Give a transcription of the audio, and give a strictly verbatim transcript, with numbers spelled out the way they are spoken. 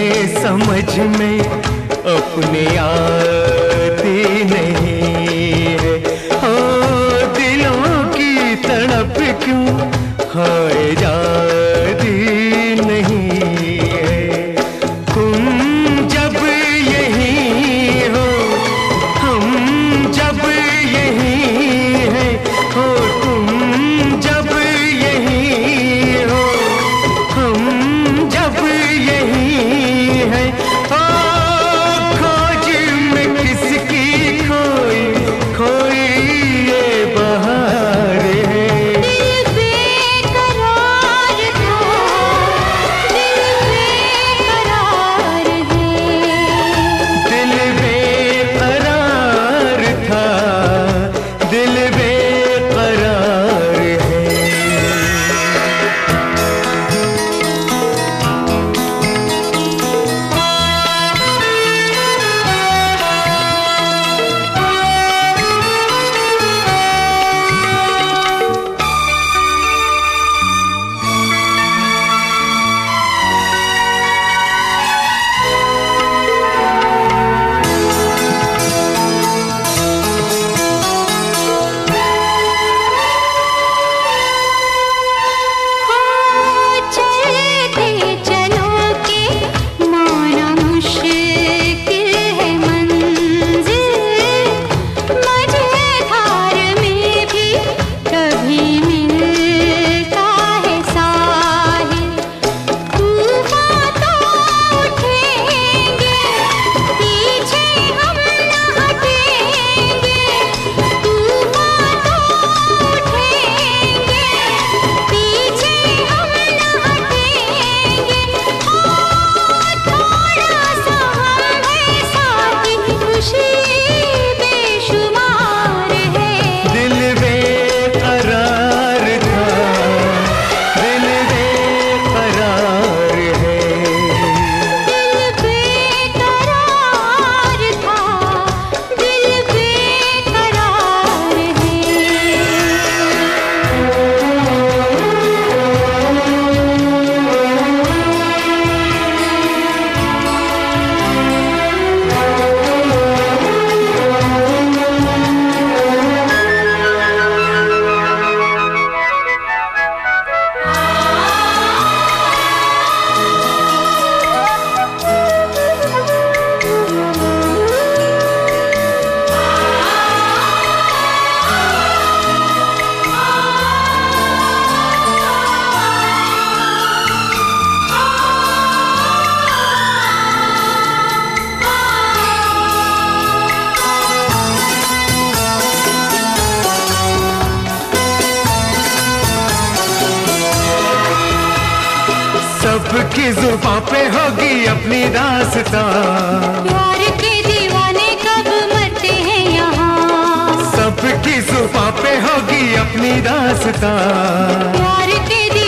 समझ में अपने आती नहीं है। हो दिलों की तड़प क्यों हाय जाती नहीं है। तुम जब यहीं हो हम जब यहीं हैं, हो तुम जब यहीं हो हम जब यहीं हैं। ओ खोज में किसकी खोई खोई ये बहार है। दिल बेकरार था, दिल बेकरार है। दिल बेकरार था, दिल बेकरार है। चलते चलो के माना मुश्किल है मंजिल, मझधार में भी कभी मिलता है साहिल। तूफान तो उठेंगे पीछे हम न हटेंगे, तूफान तो उठेंगे पीछे हम न हटेंगे। ओ थोड़ा सा हम है साथी, खुशी बेशुमार है। दिल बेकरार था, दिल बेकरार है। दिल बेकरार था, दिल बेकरार है। सबकी जुबां पे होगी अपनी दास्तां, प्यार के दीवाने कब मरते हैं यहाँ। सबकी जुबां पे होगी अपनी दास्तां। प्यार के